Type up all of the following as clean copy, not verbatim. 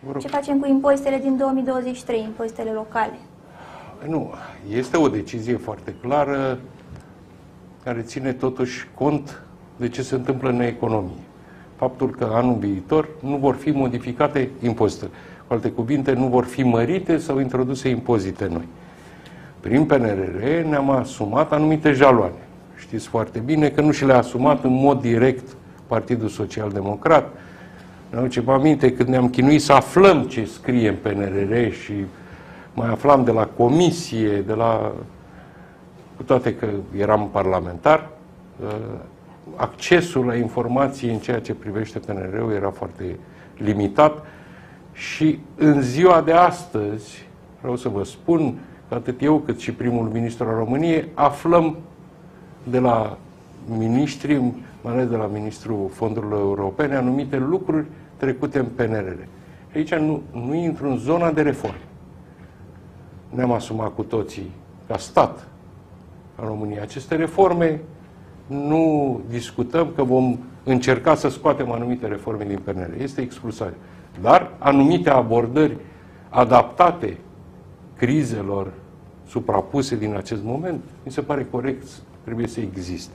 Ce facem cu impozitele din 2023, impozitele locale? Nu, este o decizie foarte clară care ține totuși cont de ce se întâmplă în economie. Faptul că anul viitor nu vor fi modificate impozitele. Cu alte cuvinte, nu vor fi mărite sau introduse impozite noi. Prin PNRR ne-am asumat anumite jaloane. Știți foarte bine că nu și le-a asumat în mod direct Partidul Social Democrat. Ne aducem aminte când ne-am chinuit să aflăm ce scrie în PNRR și mai aflam de la comisie, cu toate că eram parlamentar, accesul la informații în ceea ce privește PNR-ul era foarte limitat și în ziua de astăzi, vreau să vă spun că atât eu cât și primul ministru al României aflăm de la ministri, mai ales de la ministrul fondurilor europene, anumite lucruri trecute în PNRR. Aici nu intru în zona de reforme. Ne-am asumat cu toții, ca stat al României, aceste reforme. Nu discutăm că vom încerca să scoatem anumite reforme din PNRR. Este expulsare. Dar anumite abordări adaptate crizelor suprapuse din acest moment, mi se pare corect, trebuie să existe.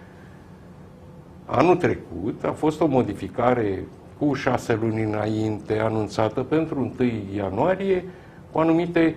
Anul trecut a fost o modificare cu 6 luni înainte, anunțată pentru 1 ianuarie, cu anumite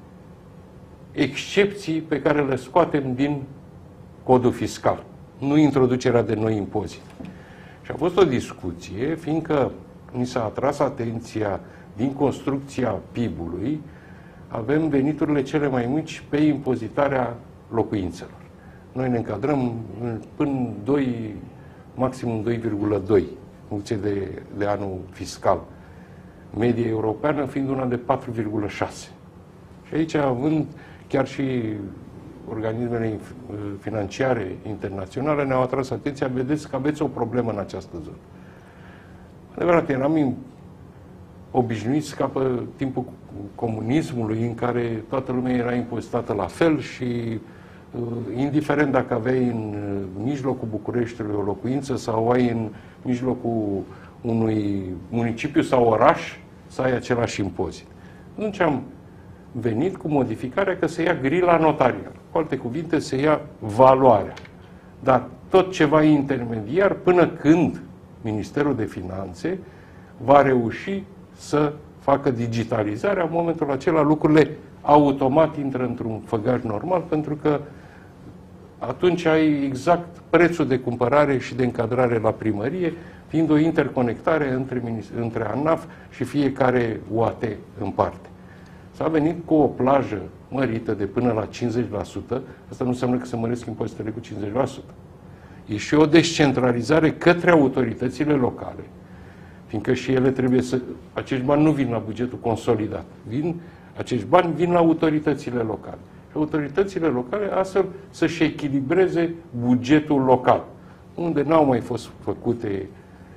excepții pe care le scoatem din codul fiscal. Nu introducerea de noi impozite. Și a fost o discuție, fiindcă ni s-a atras atenția din construcția PIB-ului, avem veniturile cele mai mici pe impozitarea locuințelor. Noi ne încadrăm până 2, maximum 2,2 în funcție de anul fiscal. Media europeană fiind una de 4,6. Și aici, având chiar și organismele financiare internaționale ne-au atras atenția, vedeți că aveți o problemă în această zonă. Adevărat, eram obișnuiți ca pe timpul comunismului, în care toată lumea era impozitată la fel și indiferent dacă aveai în mijlocul Bucureștiului o locuință sau ai în mijlocul unui municipiu sau oraș, să ai același impozit. Atunci am venit cu modificarea că se ia grila notarială. Cu alte cuvinte, se ia valoarea. Dar tot ceva intermediar până când Ministerul de Finanțe va reuși să facă digitalizarea. În momentul acela lucrurile automat intră într-un făgaș normal, pentru că atunci ai exact prețul de cumpărare și de încadrare la primărie, fiind o interconectare între ANAF și fiecare UAT în parte. S-a venit cu o plajă mărită de până la 50%, asta nu înseamnă că se măresc impozitele cu 50%. E și o descentralizare către autoritățile locale, fiindcă și ele trebuie să... Acești bani nu vin la bugetul consolidat. Acești bani vin la autoritățile locale. Și autoritățile locale astfel să-și echilibreze bugetul local, unde n-au mai fost făcute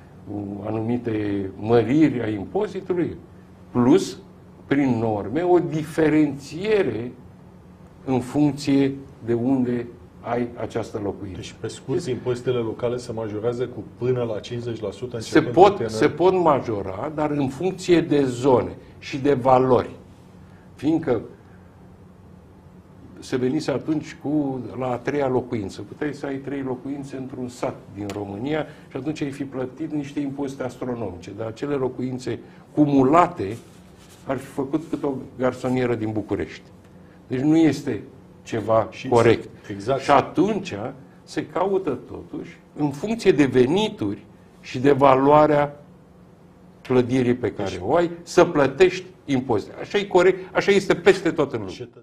anumite măriri a impozitului, plus, prin norme, o diferențiere în funcție de unde ai această locuință. Deci, pe scurt, impozitele locale se majorează cu până la 50%? Se pot majora, dar în funcție de zone și de valori. Fiindcă se venise atunci la a 3-a locuință. Puteai să ai 3 locuințe într-un sat din România și atunci ai fi plătit niște impozite astronomice. Dar acele locuințe cumulate ar fi făcut cât o garsonieră din București. Deci nu este ceva corect. Exact. Și atunci se caută totuși, în funcție de venituri și de valoarea clădirii pe care o ai, să plătești impozite. Așa e corect, așa este peste tot în lume.